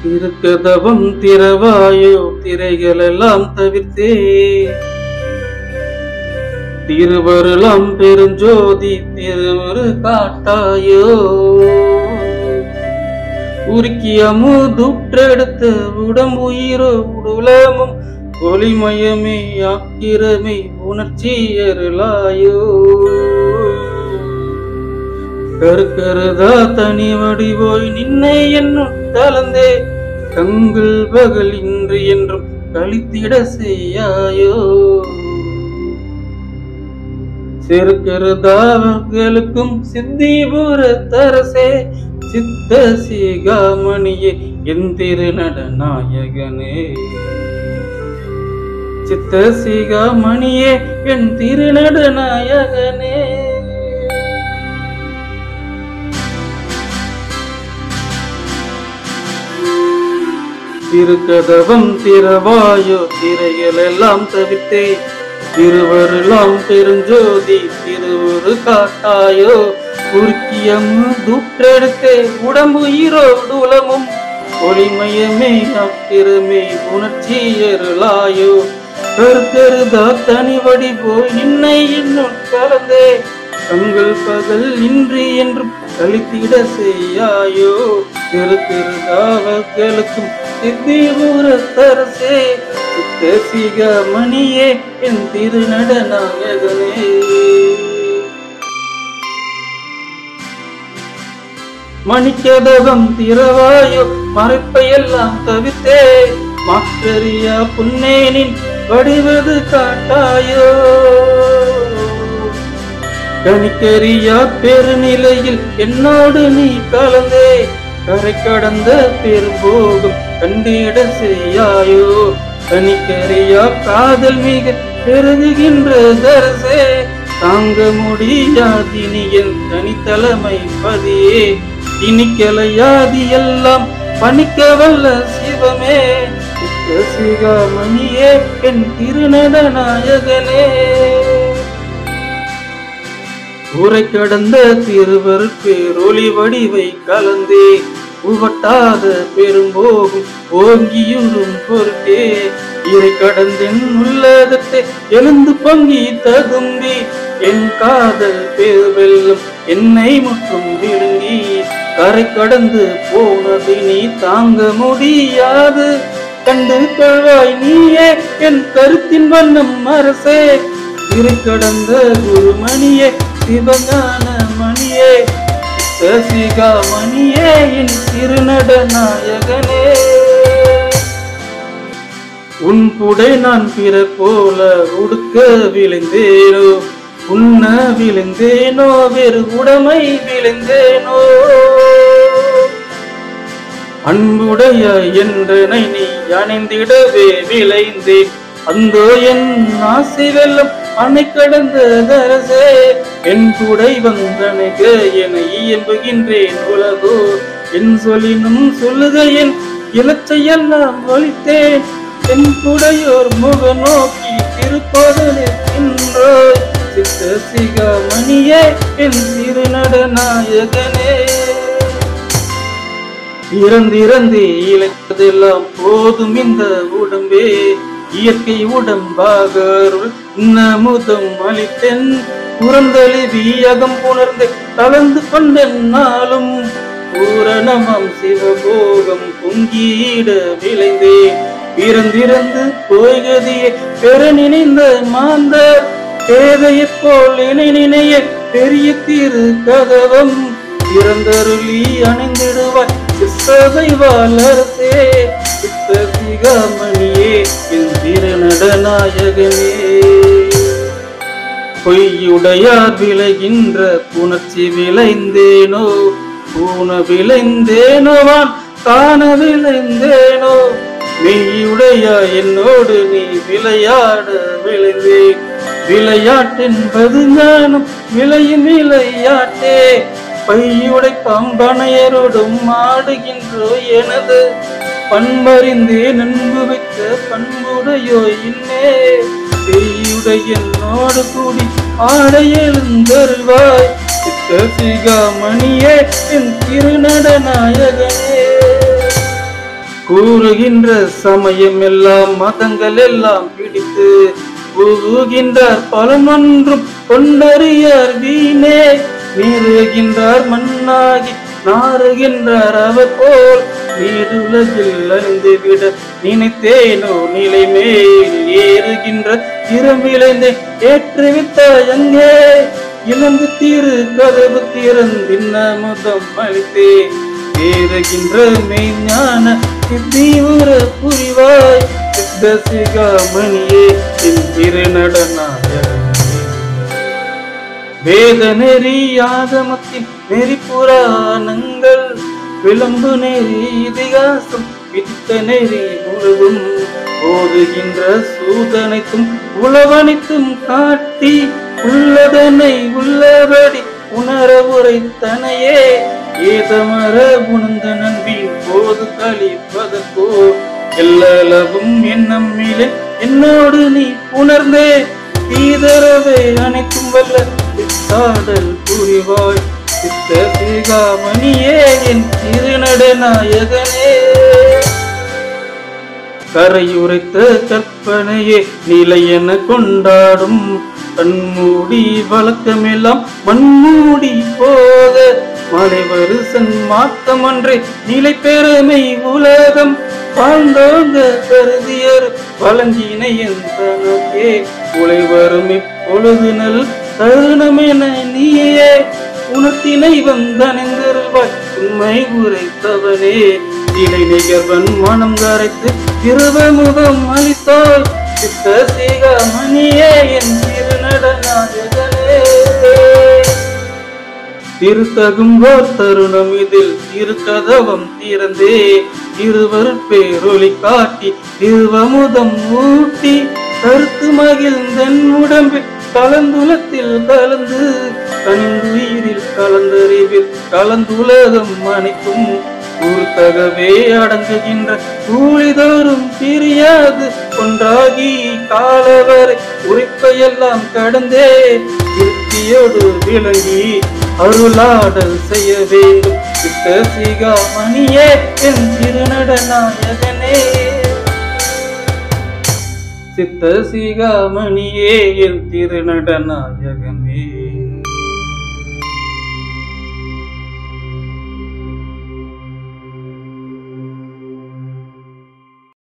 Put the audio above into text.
இருக்கதவம் திரவாயோ திரைகள் எல்லாம் தவிர்த்தே திருவருளாம் பெருஞ்சோதி திருவரு காட்டாயோ உருக்கிய அமுதுற்றெடுத்த உடம்புயிரோ உடலமும் ஒளிமயமே ஆக்கிரமே உணர்ச்சி அருளாயோ கருக்கருதா தனி வடிவோய் நின்னை என்னும் கலந்தே கங்கள் பகல் இன்று என்றும் கழித்திட செய்யாயோ சிறுக்கருதாவர்களுக்கும் சித்திபுர தரசே சித்த சிகாமணியே என் திருநடநாயகனே சித்த சிகாமணியே என் திருநடநாயகனே திருக்கதவம் திரவாயோ திரைகள் எல்லாம் தவிர்த்தே திருவருளாம் பெருஞ்சோதி திருவுரு காட்டாயோ உருக்கியம் துற்றெடுத்தே உடம்பு ஈரோடு உலமும் ஒளிமயமே ஆக்கிரமே உணர்ச்சி அருளாயோ கருக்கருதா தனி வடிவோய் நின்னை இன்னும் கலந்தே கங்கள் பகல் இன்றி என்றும் கழித்திட செய்யாயோ திருக்கருதாவர்களுக்கும் சித்திபுர தரசே சித்த சிகாமணியே என் திருநடநாயகனே மணிக்கதவம் திரவாயோ மறைப்பையெல்லாம் தவிர்த்தே மாற்றறியா புன்னேனின் வடிவது காட்டாயோ கணிக்கறியா பெருநிலையில் என்னோடு நீ கலந்தே கரை கடந்த பெரும்போகும் கண்டிட செய்யாயோ கணிக்கறியா காதல் மிக பெருகுகின்ற தரசே தாங்க முடியாதினி என் தனித்தலைமை பதியே இனிக்கலையாதி எல்லாம் பணிக்க வல்ல சிவமே சிகாமணியே என் திருநடநாயகனே உரை கடந்த திருவர் பேரொளி வடிவை கலந்தே உவட்டாத பெரும்போகும் ஓங்கியுறும் பொருட்டே இறை கடந்தென் உள்ளதத்தை எழுந்து பொங்கி தகும்பி என் காதல் பேர்வெல்லும் என்னை முற்றும் விழுங்கி கரை கடந்து போனது நீ தாங்க முடியாது கண்டு கொள்வாய் நீயே என் கருத்தின் வண்ணம் அரசே இறை கடந்த குருமணியே சிவஞான மணியே சிகாமணியே என் திருநடநாயகனே உன் புடை நான் பிற போல உடுக்க விளைந்தேனோ உண்ண விளைந்தேனோ வேறு உடைமை விளைந்தேனோ அன்புடைய என்றனை நீ அணிந்திடவே விளைந்தேன் அந்தோ என் ஆசை வெல்லம் அணை கடந்த தரசே என் கூடை வந்தனைக என இயம்புகின்றேன் உலகோ என் சொல்லினும் சொல்லுக என் இலச்சையெல்லாம் ஒழித்தேன் என் கூடையோர் முக நோக்கி திருப்போதலே நின்றோய் சித்த சிகாமணியே என் திருநடநாயகனே இறந்திறந்தே இழைப்பதெல்லாம் போதும் இந்த உடம்பே இயற்கை உடம்பாக அருள் இன்னமுதம் அளித்தென் புறந்தழுவி அகம் புணர்ந்து கலந்து கொண்டென் நாளும் பூரணமாம் சிவபோகம் பொங்கியிட விளைந்தேன் பிறந்திறந்து போய்கதியை பெற நினைந்த மாந்த பேதையை போல் இணை நினைய பெரிய திரு கதவம் இறந்தருளி அணிந்திடுவாய் சபை வளர்த்தே சித்த சிகாமணியே என் திருநடநாயகனே பொய்யுடையார் விளைகின்ற புணர்ச்சி விளைந்தேனோ பூன விளைந்தேனோவான் காண விளைந்தேனோ மெய்யுடையா என்னோடு நீ விளையாட விளைந்தேன் விளையாட்டென்பது ஞானம் விளையும் விளையாட்டே பையுடை பம்பனையரோடும் ஆடுகின்றோ எனது பண்பறிந்தே நன்பு வைத்த பண்புடையோ இன்னே செய்யுடைய என்னோடு கூடி ஆட எழுந்தருள்வாய் சித்த சிகாமணியே என் திருநடநாயகனே கூறுகின்ற சமயம் எல்லாம் மதங்கள் எல்லாம் பிடித்து ஊகுகின்றார் பலமொன்றும் கொண்டறியார் வீணே நீருகின்றார் மண்ணாகி நாறுகின்றார் அவர் போல் நீடுலகில் அழிந்து விட நினைத்தேனோ நிலை மேல் ஏறுகின்ற திறம் விளைந்தே ஏற்றுவித்தாய் அங்கே இழந்து தீரு கதவு திறந்தின்ன முதம் அளித்தே ஏறுகின்ற மெய்ஞான சித்தியுற புரிவாய் சித்த சிகாமணியே என் திருநடனாய வேத நெறி ஆகமத்தின் நெறி புராணங்கள் விளம்பு நெறி இதிகாசம் வித்த நெறி முழுதும் ஓதுகின்ற சூதனைத்தும் உளவனைத்தும் காட்டி உள்ளதனை உள்ளபடி உணர உரைத்தனையே ஏதமர உணர்ந்த நன்பின் போது கழிப்பதற்கோ எல்லளவும் எண்ணம் மீளே என்னோடு நீ உணர்ந்தே தீதரவை அனைத்தும் வல்ல சித்தாடல் புரிவாய் சித்த சிகாமணியே என் திருநடநாயகனே கரையுரைத்த கற்பனையே நிலை என கொண்டாடும் கண்மூடி வழக்கமெல்லாம் மண்மூடி போக மலை வருசன் மாத்தம் ஒன்றே நிலை பெருமை உலகம் வாழ்ந்தோங்க கருதியர் வழங்கினை எந்தனக்கே உலை வரும் இப்பொழுது நல் தருணமென நீயே உணர்த்தினை வந்தணிந்தருள்வாய் உண்மை உரைத்தவனே இலை நிகழ்வன் மனம் கரைத்து திருவமுகம் அளித்தாய் சித்த சிகாமணியே என் திருநடநாயகனே திருத்தகும் ஓர் தருணம் இதில் திருக்கதவம் திறந்தே இருவர் பேரொளி காட்டி திருவமுதம் ஊட்டி கருத்து மகிழ்ந்தன் உடம்பில் கலந்துலத்தில் கலந்து கனிந்துயிரில் கலந்தறிவில் கலந்துலகம் அனைத்தும் கூர்த்தகவே அடங்குகின்ற கூலிதோறும் பிரியாது ஒன்றாகி காலவரை உரைப்பையெல்லாம் கடந்தே திருப்தியோடு விளங்கி அருளாடல் செய்ய வேண்டும் சித்த சிகாமணியே என் திருநடநாயகனே சித்த சிகாமணியே என் திருநடநாயகனே